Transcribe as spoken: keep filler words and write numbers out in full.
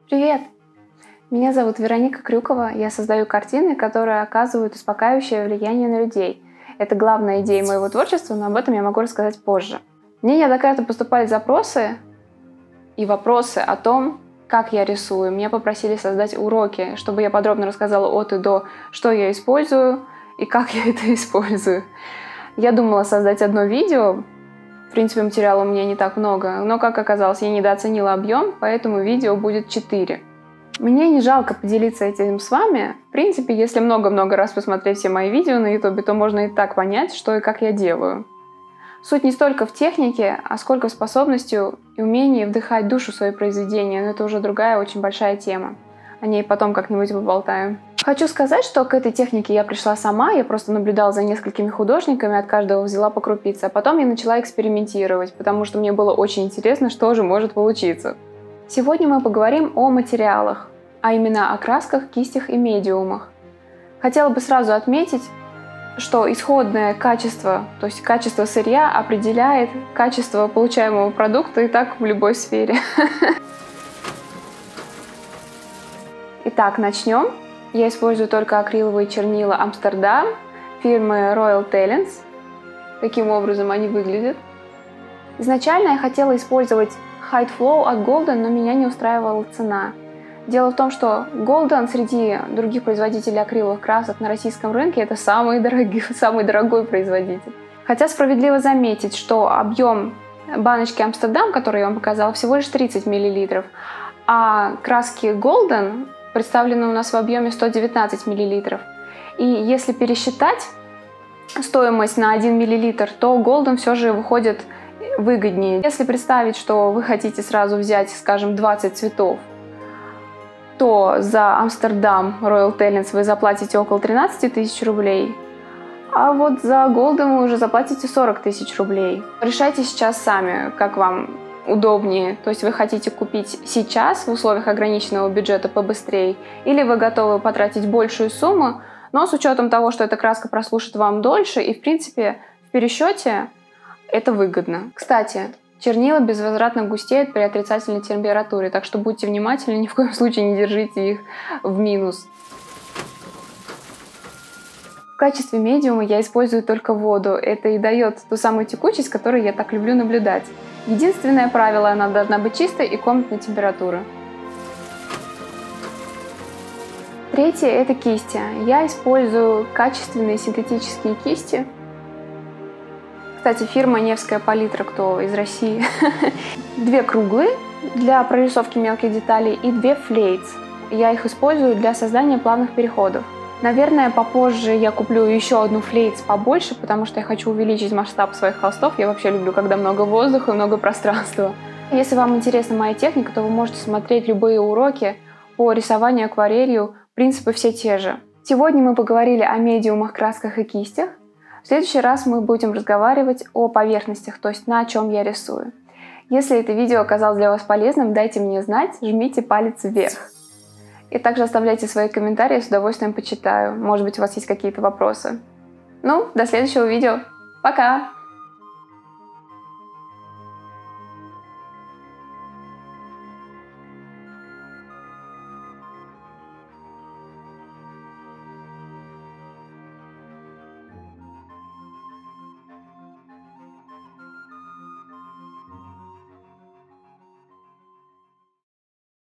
Привет! Меня зовут Veronika Kryukova, я создаю картины, которые оказывают успокаивающее влияние на людей. Это главная идея моего творчества, но об этом я могу рассказать позже. Мне неоднократно поступали запросы и вопросы о том, как я рисую. Меня попросили создать уроки, чтобы я подробно рассказала от и до, что я использую и как я это использую. Я думала создать одно видео. В принципе, материала у меня не так много, но, как оказалось, я недооценила объем, поэтому видео будет четыре. Мне не жалко поделиться этим с вами. В принципе, если много-много раз посмотреть все мои видео на ютубе, то можно и так понять, что и как я делаю. Суть не столько в технике, а сколько в способности и умении вдыхать душу в свои произведения, но это уже другая очень большая тема. О ней потом как-нибудь поболтаем. Хочу сказать, что к этой технике я пришла сама, я просто наблюдала за несколькими художниками, от каждого взяла по крупице, а потом я начала экспериментировать, потому что мне было очень интересно, что же может получиться. Сегодня мы поговорим о материалах, а именно о красках, кистях и медиумах. Хотела бы сразу отметить, что исходное качество, то есть качество сырья, определяет качество получаемого продукта и так в любой сфере. Итак, начнем. Я использую только акриловые чернила Амстердам фирмы Royal Talents. Таким образом они выглядят. Изначально я хотела использовать High Flow от Golden, но меня не устраивала цена. Дело в том, что Golden среди других производителей акриловых красок на российском рынке это самый дорогой, самый дорогой производитель. Хотя справедливо заметить, что объем баночки Амстердам, который я вам показала, всего лишь тридцать миллилитров, а краски Golden представлены у нас в объеме сто девятнадцать миллилитров. И если пересчитать стоимость на один миллилитр, то Golden все же выходит выгоднее. Если представить, что вы хотите сразу взять, скажем, двадцать цветов, то за Амстердам Royal Talents вы заплатите около тринадцати тысяч рублей, а вот за Golden вы уже заплатите сорок тысяч рублей. Решайте сейчас сами, как вам удобнее. То есть вы хотите купить сейчас в условиях ограниченного бюджета побыстрее, или вы готовы потратить большую сумму, но с учетом того, что эта краска прослужит вам дольше, и в принципе в пересчете это выгодно. Кстати, чернила безвозвратно густеют при отрицательной температуре, так что будьте внимательны, ни в коем случае не держите их в минус. В качестве медиума я использую только воду. Это и дает ту самую текучесть, которую я так люблю наблюдать. Единственное правило, она должна быть чистой и комнатной температуры. Третье – это кисти. Я использую качественные синтетические кисти. Кстати, фирма Невская палитра, кто из России. Две круглые для прорисовки мелких деталей и две флейтс. Я их использую для создания плавных переходов. Наверное, попозже я куплю еще одну флейтс побольше, потому что я хочу увеличить масштаб своих холстов. Я вообще люблю, когда много воздуха и много пространства. Если вам интересна моя техника, то вы можете смотреть любые уроки по рисованию акварелью. Принципы все те же. Сегодня мы поговорили о медиумах, красках и кистях. В следующий раз мы будем разговаривать о поверхностях, то есть на чем я рисую. Если это видео оказалось для вас полезным, дайте мне знать, жмите палец вверх. И также оставляйте свои комментарии, с удовольствием почитаю. Может быть, у вас есть какие-то вопросы. Ну, до следующего видео. Пока!